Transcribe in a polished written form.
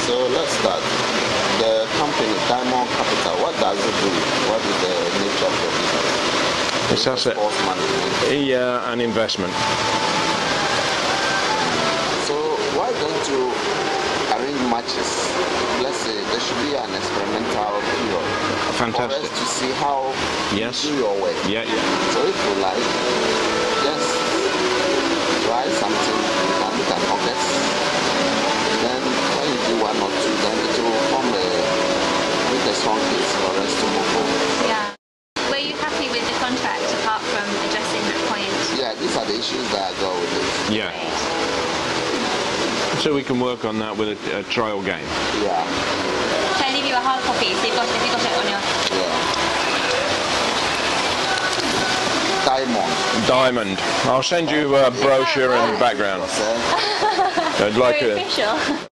So let's start. The company, Diamond Capital, what does it do? What is the nature of your business? It's asset. Sports management. Yeah, an investment. So why don't you arrange matches? Let's say there should be an experimental period. Fantastic. For us to see how Yes. you do your work. Yeah. So if you like, just try something and look at August. Then when you do one or two, then it will form a strong case for us to move forward. Yeah. Were you happy with the contract apart from addressing that point? Yeah, these are the issues that I go with it. Yeah. So we can work on that with a trial game. Yeah. Can I leave you a hard copy? So you've got it on your... Yeah. Diamond. Diamond. I'll send you a brochure and background. Yes, sir. I'd like Very a... official.